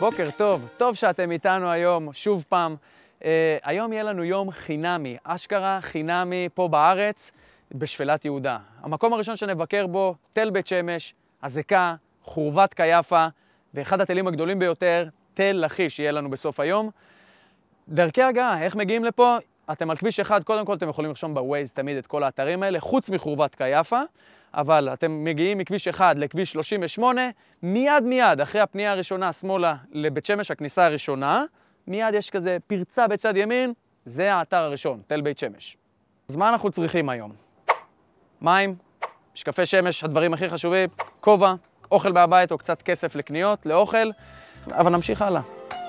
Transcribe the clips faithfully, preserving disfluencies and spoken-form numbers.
בוקר טוב, טוב שאתם איתנו היום, שוב פעם. Uh, היום יהיה לנו יום חינמי, אשכרה חינמי פה בארץ, בשפלת יהודה. המקום הראשון שנבקר בו, תל בית שמש, הזקה, חורבת קייפה, ואחד התלים הגדולים ביותר, תל לכיש, יהיה לנו בסוף היום. דרכי הגעה, איך מגיעים לפה? אתם על כביש אחד, קודם כל אתם יכולים לרשום בווייז תמיד את כל האתרים האלה, חוץ מחורבת קייפה, אבל אתם מגיעים מכביש אחד לכביש שלושים ושמונה, מיד מיד, אחרי הפנייה הראשונה, שמאלה לבית שמש, הכניסה הראשונה, מיד יש כזה פרצה בצד ימין, זה האתר הראשון, תל בית שמש. אז מה אנחנו צריכים היום? מים, משקפי שמש, הדברים הכי חשובים, כובע, אוכל מהבית או קצת כסף לקניות, לאוכל, אבל נמשיך הלאה.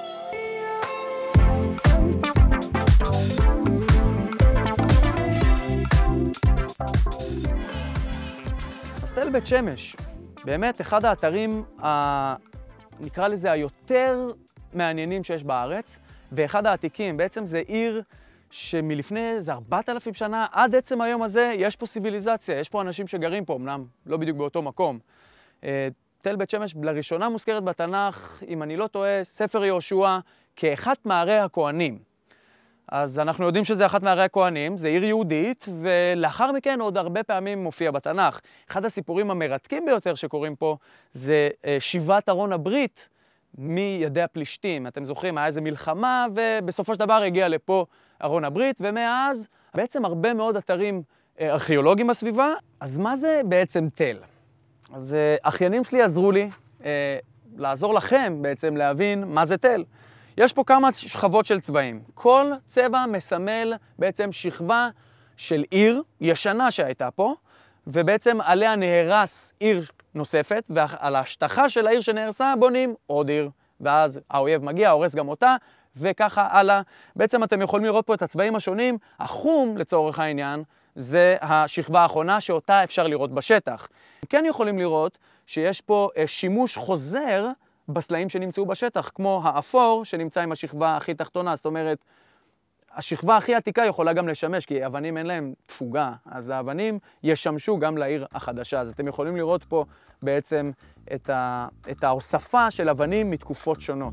אז תל בית שמש, באמת אחד האתרים, ה... נקרא לזה היותר מעניינים שיש בארץ, ואחד העתיקים, בעצם זה עיר שמלפני איזה ארבעת אלפים שנה, עד עצם היום הזה, יש פה סיביליזציה, יש פה אנשים שגרים פה, אמנם לא בדיוק באותו מקום. תל בית שמש לראשונה מוזכרת בתנ"ך, אם אני לא טועה, ספר יהושע, כאחת מערי הכהנים. אז אנחנו יודעים שזה אחת מערי הכהנים, זה עיר יהודית, ולאחר מכן עוד הרבה פעמים מופיע בתנ"ך. אחד הסיפורים המרתקים ביותר שקורים פה, זה שיבת ארון הברית, מידי הפלישתים. אתם זוכרים, היה איזו מלחמה, ובסופו של דבר הגיע לפה ארון הברית, ומאז בעצם הרבה מאוד אתרים ארכיאולוגיים בסביבה. אז מה זה בעצם תל? אז אחיינים שלי עזרו לי אה, לעזור לכם בעצם להבין מה זה תל. יש פה כמה שכבות של צבעים. כל צבע מסמל בעצם שכבה של עיר ישנה שהייתה פה, ובעצם עליה נהרס עיר נוספת, ועל ההשטחה של העיר שנהרסה בונים עוד עיר, ואז האויב מגיע, הורס גם אותה, וככה הלאה. בעצם אתם יכולים לראות פה את הצבעים השונים. החום, לצורך העניין, זה השכבה האחרונה שאותה אפשר לראות בשטח. כן יכולים לראות שיש פה שימוש חוזר בסלעים שנמצאו בשטח, כמו האפור שנמצא עם השכבה הכי תחתונה. זאת אומרת, השכבה הכי עתיקה יכולה גם לשמש, כי אבנים אין להם תפוגה, אז האבנים ישמשו גם לעיר החדשה. אז אתם יכולים לראות פה בעצם את, ה... את ההוספה של אבנים מתקופות שונות.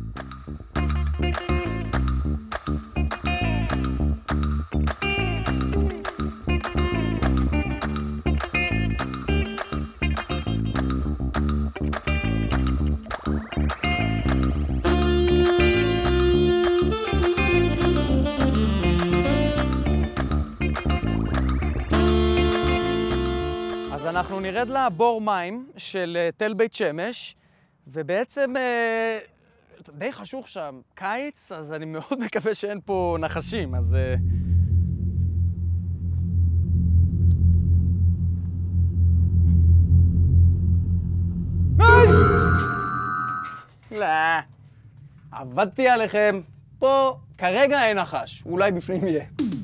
אז אנחנו נרד לבור מים של תל בית שמש, ובעצם אה, די חשוך שם, קיץ, אז אני מאוד מקווה שאין פה נחשים, אז... אה... לא, עבדתי עליכם, פה כרגע אין נחש, אולי בפנים יהיה.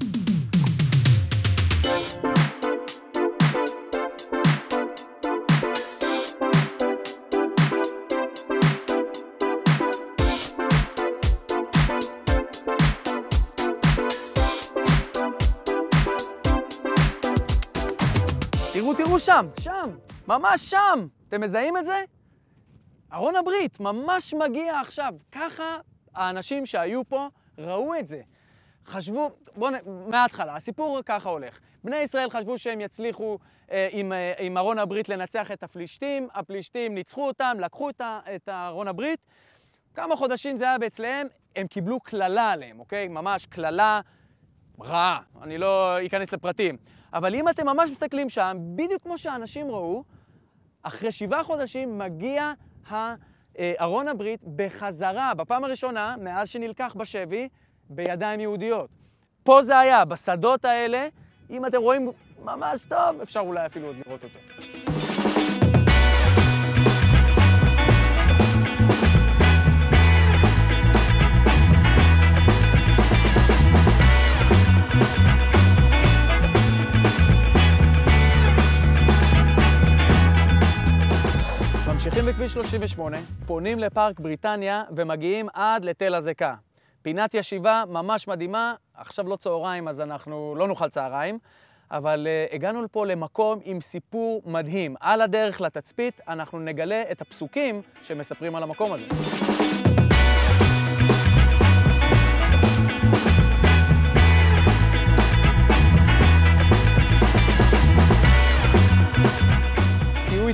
תראו, תראו שם, שם, ממש שם. אתם מזהים את זה? ארון הברית ממש מגיע עכשיו. ככה האנשים שהיו פה ראו את זה. חשבו, בואו מההתחלה, הסיפור ככה הולך. בני ישראל חשבו שהם יצליחו אה, עם, אה, עם ארון הברית לנצח את הפלישתים. הפלישתים ניצחו אותם, לקחו את, ה, את ארון הברית. כמה חודשים זה היה אצלהם, הם קיבלו כללה עליהם, אוקיי? ממש כללה רעה. אני לא אכנס לפרטים. אבל אם אתם ממש מסתכלים שם, בדיוק כמו שהאנשים ראו, אחרי שבעה חודשים מגיע ארון הברית בחזרה, בפעם הראשונה, מאז שנלקח בשבי, בידיים יהודיות. פה זה היה, בשדות האלה, אם אתם רואים ממש טוב, אפשר אולי אפילו עוד לראות אותו. ממשיכים בכביש שלושים ושמונה, פונים לפארק בריטניה ומגיעים עד לתל הזקה. פינת ישיבה ממש מדהימה, עכשיו לא צהריים אז אנחנו לא נאכל צהריים, אבל uh, הגענו לפה למקום עם סיפור מדהים. על הדרך לתצפית אנחנו נגלה את הפסוקים שמספרים על המקום הזה.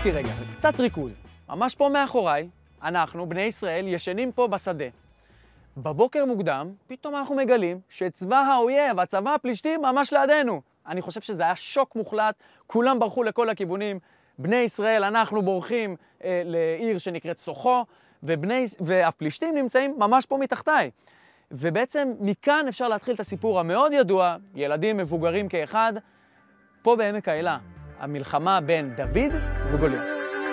איתי רגע, קצת ריכוז. ממש פה מאחוריי, אנחנו, בני ישראל, ישנים פה בשדה. בבוקר מוקדם, פתאום אנחנו מגלים שצבא האויב, הצבא הפלישתים, ממש לידינו. אני חושב שזה היה שוק מוחלט, כולם ברחו לכל הכיוונים. בני ישראל, אנחנו בורחים אה, לעיר שנקראת סוחו, ובני, והפלישתים נמצאים ממש פה מתחתיי. ובעצם מכאן אפשר להתחיל את הסיפור המאוד ידוע, ילדים מבוגרים כאחד, פה בעמק האלה, המלחמה בין דוד וגוליית.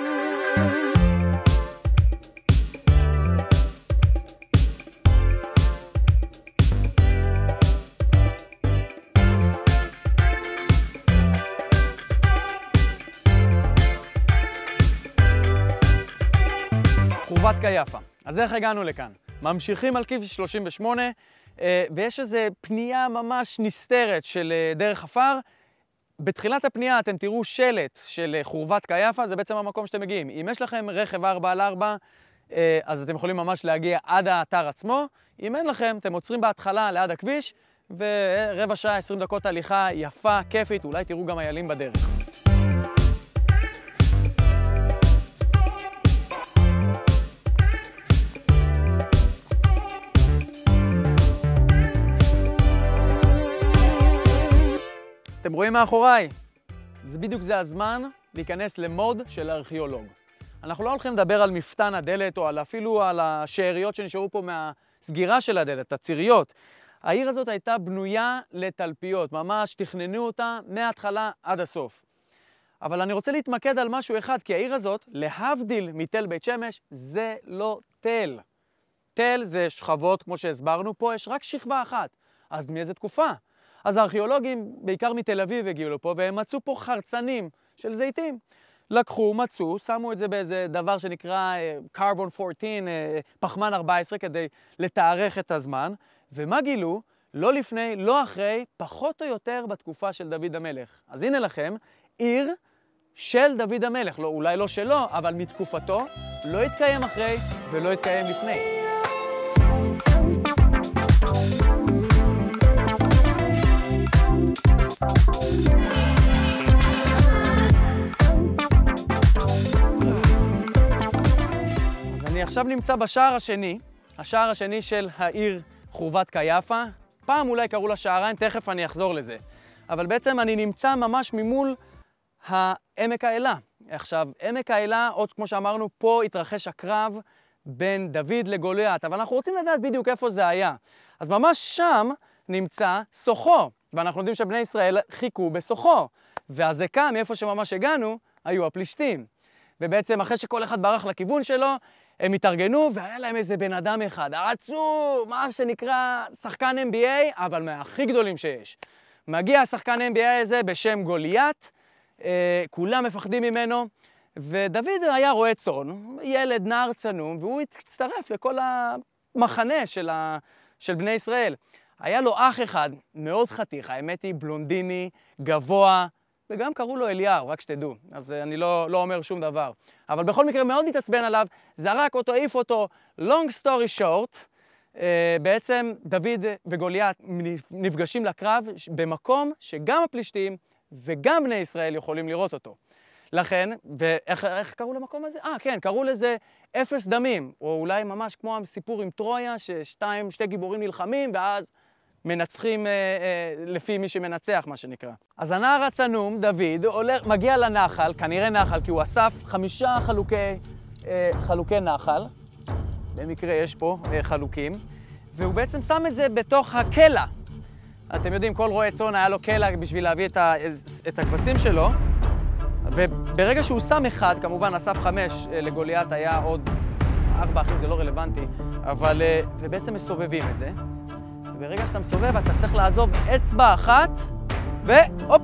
חורבת קייפה. אז איך הגענו לכאן? ממשיכים על כביש שלושים ושמונה, ויש איזו פנייה ממש נסתרת של דרך עפר. בתחילת הפנייה אתם תראו שלט של חורבת קייפה, זה בעצם המקום שאתם מגיעים. אם יש לכם רכב ארבע על ארבע, אז אתם יכולים ממש להגיע עד האתר עצמו. אם אין לכם, אתם עוצרים בהתחלה ליד הכביש, ורבע שעה, עשרים דקות הליכה יפה, כיפית, אולי תראו גם איילים בדרך. אתם רואים מאחוריי? זה בדיוק זה הזמן להיכנס למוד של ארכיאולוג. אנחנו לא הולכים לדבר על מפתן הדלת או על אפילו על השאריות שנשארו פה מהסגירה של הדלת, הציריות. העיר הזאת הייתה בנויה לתלפיות, ממש תכננו אותה מההתחלה עד הסוף. אבל אני רוצה להתמקד על משהו אחד, כי העיר הזאת, להבדיל מתל בית שמש, זה לא תל. תל זה שכבות, כמו שהסברנו, פה יש רק שכבה אחת. אז מאיזה תקופה? אז הארכיאולוגים, בעיקר מתל אביב, הגיעו לפה, והם מצאו פה חרצנים של זיתים. לקחו, מצאו, שמו את זה באיזה דבר שנקרא carbon ארבע עשרה, פחמן ארבע עשרה, כדי לתארך את הזמן. ומה גילו? לא לפני, לא אחרי, פחות או יותר בתקופה של דוד המלך. אז הנה לכם, עיר של דוד המלך. לא, אולי לא שלו, אבל מתקופתו, לא התקיים אחרי ולא התקיים לפני. אני עכשיו נמצא בשער השני, השער השני של העיר חורבת קייפה. פעם אולי קראו לה שעריים, תכף אני אחזור לזה. אבל בעצם אני נמצא ממש ממול העמק האלה. עכשיו, עמק האלה, עוד כמו שאמרנו, פה התרחש הקרב בין דוד לגוליית, אבל אנחנו רוצים לדעת בדיוק איפה זה היה. אז ממש שם נמצא סוחו, ואנחנו יודעים שבני ישראל חיכו בסוחו, והזקה מאיפה שממש הגענו היו הפלישתים. ובעצם אחרי שכל אחד ברח לכיוון שלו, הם התארגנו, והיה להם איזה בן אדם אחד, עצום, מה שנקרא שחקן אן בי איי, אבל מהכי גדולים שיש. מגיע השחקן אן בי איי הזה בשם גוליית, אה, כולם מפחדים ממנו, ודוד היה רועה צאן, ילד נער צנום, והוא הצטרף לכל המחנה של, ה... של בני ישראל. היה לו אח אחד, מאוד חתיך, האמת היא בלונדיני, גבוה, וגם קראו לו אליהו, רק שתדעו, אז אני לא, לא אומר שום דבר. אבל בכל מקרה מאוד התעצבן עליו, זרק אותו, העיף אותו, long story short, אה, בעצם דוד וגוליית נפגשים לקרב במקום שגם הפלישתים וגם בני ישראל יכולים לראות אותו. לכן, ואיך איך קראו למקום הזה? אה, כן, קראו לזה אפס דמים, או אולי ממש כמו הסיפור עם טרויה, ששתיים, שתי גיבורים נלחמים, ואז מנצחים אה, אה, לפי מי שמנצח, מה שנקרא. אז הנער הצנום, דוד, הולך, מגיע לנחל, כנראה נחל, כי הוא אסף חמישה חלוקי, אה, חלוקי נחל. במקרה יש פה אה, חלוקים. והוא בעצם שם את זה בתוך הקלע. אתם יודעים, כל רועה צאן היה לו קלע בשביל להביא את, ה, את הכבשים שלו. וברגע שהוא שם אחד, כמובן אסף חמש, אה, לגוליית היה עוד ארבע אחים, זה לא רלוונטי, אבל, אה, ובעצם מסובבים את זה. וברגע שאתה מסובב, אתה צריך לעזוב אצבע אחת, והופ!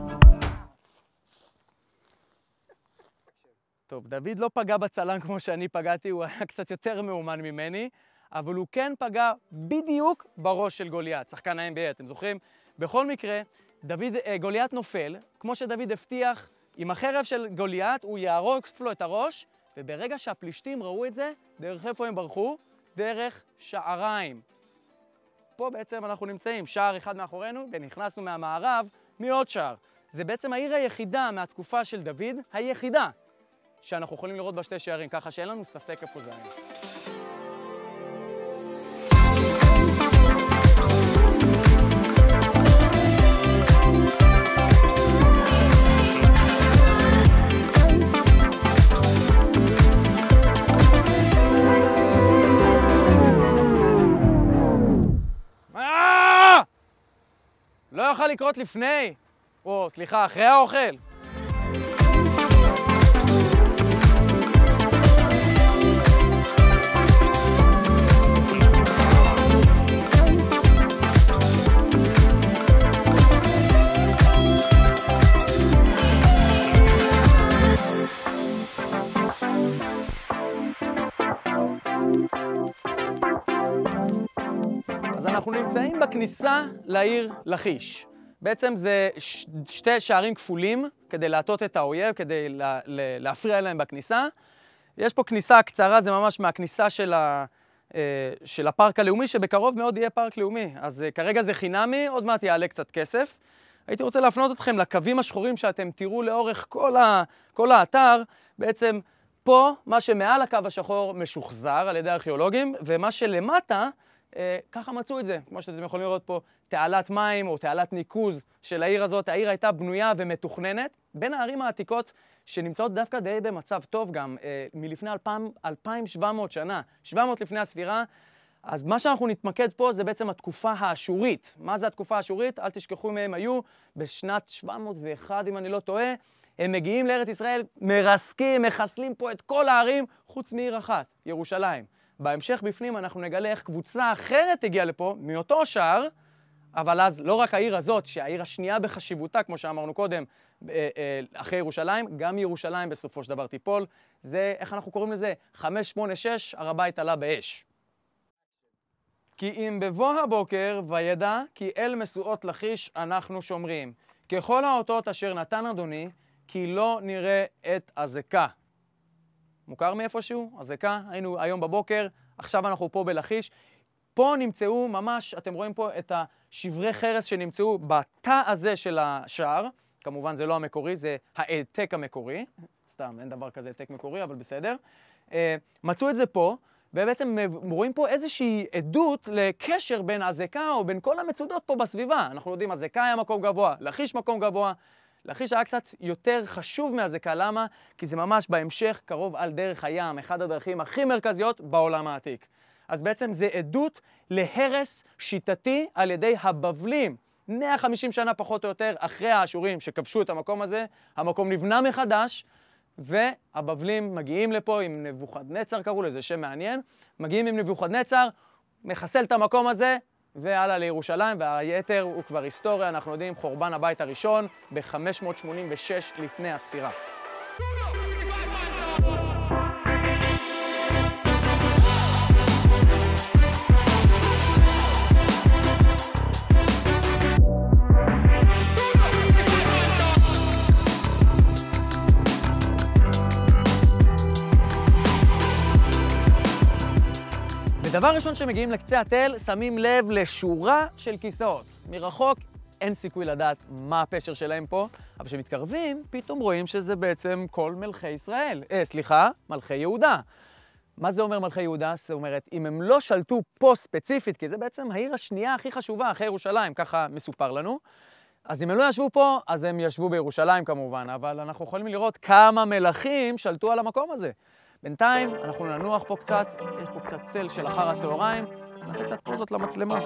טוב, דוד לא פגע בצלם כמו שאני פגעתי, הוא היה קצת יותר מאומן ממני, אבל הוא כן פגע בדיוק בראש של גוליית, שחקן ה-אן בי איי, אתם זוכרים? בכל מקרה, דוד, גוליית נופל, כמו שדוד הבטיח, עם החרב של גוליית, הוא יהרוג לו את הראש, וברגע שהפלישתים ראו את זה, דרך איפה הם ברחו? דרך שעריים. פה בעצם אנחנו נמצאים, שער אחד מאחורינו, ונכנסנו מהמערב מעוד שער. זה בעצם העיר היחידה מהתקופה של דוד, היחידה, שאנחנו יכולים לראות בשתי שערים, ככה שאין לנו ספק איפה זה היה. לא יוכל לקרות לפני, או סליחה, אחרי האוכל. אז אנחנו נמצאים בכניסה לעיר לכיש. בעצם זה ש... שתי שערים כפולים כדי להטות את האויב, כדי לה... להפריע להם בכניסה. יש פה כניסה קצרה, זה ממש מהכניסה של, ה... של הפארק הלאומי, שבקרוב מאוד יהיה פארק לאומי. אז כרגע זה חינמי, עוד מעט יעלה קצת כסף. הייתי רוצה להפנות אתכם לקווים השחורים שאתם תראו לאורך כל, ה... כל האתר. בעצם פה, מה שמעל הקו השחור משוחזר על ידי הארכיאולוגים, ומה שלמטה, אה, ככה מצאו את זה. כמו שאתם יכולים לראות פה, תעלת מים או תעלת ניקוז של העיר הזאת. העיר הייתה בנויה ומתוכננת בין הערים העתיקות שנמצאות דווקא די במצב טוב גם, אה, מלפני אלפיים ושבע מאות שנה, שבע מאות לפני הספירה. אז מה שאנחנו נתמקד פה זה בעצם התקופה האשורית. מה זה התקופה האשורית? אל תשכחו מהם, היו בשנת שבע מאות ואחת, אם אני לא טועה. הם מגיעים לארץ ישראל, מרסקים, מחסלים פה את כל הערים, חוץ מעיר אחת, ירושלים. בהמשך בפנים אנחנו נגלה איך קבוצה אחרת הגיעה לפה, מאותו שער, אבל אז לא רק העיר הזאת, שהעיר השנייה בחשיבותה, כמו שאמרנו קודם, אחרי ירושלים, גם ירושלים בסופו של דבר תיפול. זה, איך אנחנו קוראים לזה? חמש שמונה שש, הר הבית עלה באש. כי אם בבוא הבוקר וידע כי אל משואות לכיש אנחנו שומרים. ככל האותות אשר נתן אדוני, כי לא נראה את הזקה. מוכר מאיפשהו? הזקה, היינו היום בבוקר, עכשיו אנחנו פה בלכיש. פה נמצאו ממש, אתם רואים פה את השברי חרס שנמצאו בתא הזה של השער. כמובן זה לא המקורי, זה העתק המקורי. סתם, אין דבר כזה העתק מקורי, אבל בסדר. מצאו את זה פה, ובעצם רואים פה איזושהי עדות לקשר בין הזקה או בין כל המצודות פה בסביבה. אנחנו יודעים, הזקה היה מקום גבוה, לכיש מקום גבוה. לכיש היה קצת יותר חשוב מהזקה, למה? כי זה ממש בהמשך קרוב על דרך הים, אחד הדרכים הכי מרכזיות בעולם העתיק. אז בעצם זה עדות להרס שיטתי על ידי הבבלים. מאה וחמישים שנה פחות או יותר אחרי האשורים שכבשו את המקום הזה, המקום נבנה מחדש, והבבלים מגיעים לפה עם נבוכדנצר, קראו לזה שם מעניין, מגיעים עם נבוכדנצר, מחסל את המקום הזה, והלאה לירושלים, והיתר הוא כבר היסטוריה, אנחנו יודעים, חורבן הבית הראשון ב-חמש מאות שמונים ושש לפני הספירה. דבר ראשון שמגיעים לקצה התל, שמים לב לשורה של כיסאות. מרחוק אין סיכוי לדעת מה הפשר שלהם פה, אבל כשמתקרבים, פתאום רואים שזה בעצם כל מלכי ישראל. אה, סליחה, מלכי יהודה. מה זה אומר מלכי יהודה? זאת אומרת, אם הם לא שלטו פה ספציפית, כי זה בעצם העיר השנייה הכי חשובה אחרי ירושלים, ככה מסופר לנו, אז אם הם לא ישבו פה, אז הם ישבו בירושלים כמובן, אבל אנחנו יכולים לראות כמה מלכים שלטו על המקום הזה. בינתיים אנחנו ננוח פה קצת, יש פה קצת צל של אחר הצהריים, נעשה קצת פוזות למצלמה.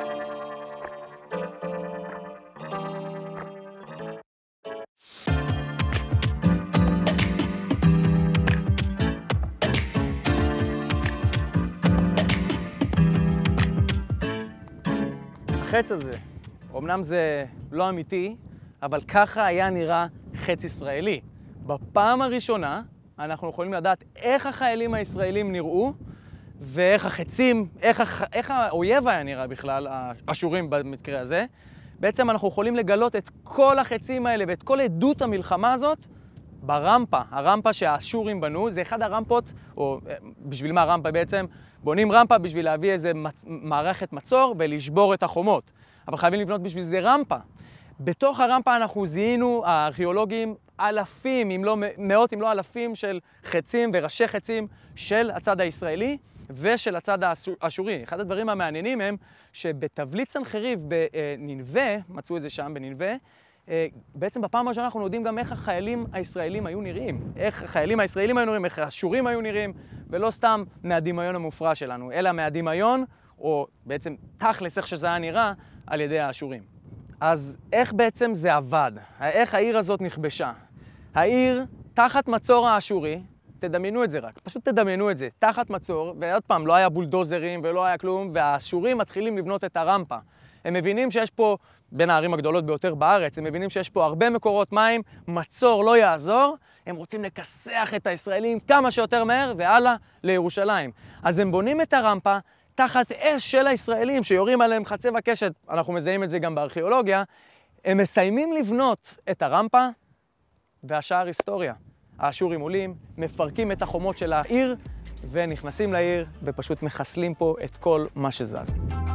החץ הזה, אמנם זה לא אמיתי, אבל ככה היה נראה חץ ישראלי. בפעם הראשונה אנחנו יכולים לדעת איך החיילים הישראלים נראו, ואיך החצים, איך, הח... איך האויב היה נראה בכלל, האשורים במקרה הזה. בעצם אנחנו יכולים לגלות את כל החצים האלה ואת כל עדות המלחמה הזאת ברמפה. הרמפה שהאשורים בנו, זה אחד הרמפות, או בשביל מה הרמפה בעצם? בונים רמפה בשביל להביא איזה מצ... מערכת מצור ולשבור את החומות. אבל חייבים לבנות בשביל זה רמפה. בתוך הרמפה אנחנו זיהינו, הארכיאולוגים, אלפים, אם לא מאות, אם לא אלפים של חצים וראשי חצים של הצד הישראלי ושל הצד האשורי. אחד הדברים המעניינים הם שבתבליט סנחריב בנינווה, מצאו את זה שם בנינווה, בעצם בפעם הראשונה אנחנו יודעים גם איך החיילים הישראלים היו נראים. איך החיילים הישראלים היו נראים, איך האשורים היו נראים, ולא סתם מהדמיון המופרע שלנו, אלא מהדמיון, או בעצם תכלס איך שזה היה נראה, על ידי האשורים. אז איך בעצם זה עבד? איך העיר הזאת נכבשה? העיר תחת מצור האשורי, תדמיינו את זה רק, פשוט תדמיינו את זה, תחת מצור, ועוד פעם, לא היה בולדוזרים ולא היה כלום, והאשורים מתחילים לבנות את הרמפה. הם מבינים שיש פה, בין הערים הגדולות ביותר בארץ, הם מבינים שיש פה הרבה מקורות מים, מצור לא יעזור, הם רוצים לכסח את הישראלים כמה שיותר מהר, והלאה לירושלים. אז הם בונים את הרמפה תחת אש של הישראלים, שיורים עליהם חצי וקשת, אנחנו מזהים את זה גם בארכיאולוגיה, הם מסיימים לבנות את הרמפה, והשאר היסטוריה. האשורים עולים, מפרקים את החומות של העיר, ונכנסים לעיר, ופשוט מחסלים פה את כל מה שזז.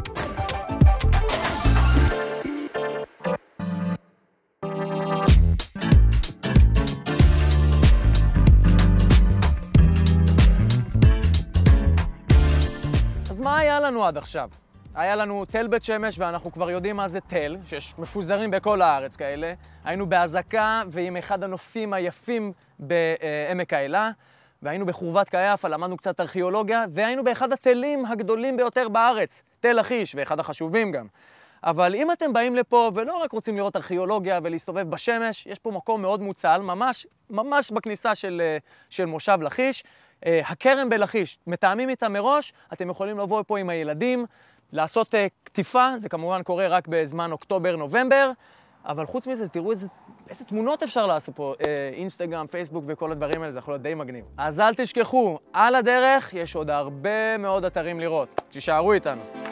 אז מה היה לנו עד עכשיו? היה לנו תל בית שמש, ואנחנו כבר יודעים מה זה תל, שיש מפוזרים בכל הארץ כאלה. היינו בהזקה ועם אחד הנופים היפים בעמק האלה, והיינו בחורבת קייפה, למדנו קצת ארכיאולוגיה, והיינו באחד התלים הגדולים ביותר בארץ, תל לכיש, ואחד החשובים גם. אבל אם אתם באים לפה ולא רק רוצים לראות ארכיאולוגיה ולהסתובב בשמש, יש פה מקום מאוד מוצל, ממש, ממש בכניסה של, של מושב לכיש. הכרם בלכיש, מתאמים איתם מראש, אתם יכולים לבוא פה עם הילדים, לעשות כתיפה, זה כמובן קורה רק בזמן אוקטובר-נובמבר, אבל חוץ מזה, תראו איזה, איזה תמונות אפשר לעשות פה, אינסטגרם, פייסבוק וכל הדברים האלה, זה יכול להיות די מגניב. אז אל תשכחו, על הדרך יש עוד הרבה מאוד אתרים לראות, תישארו איתנו.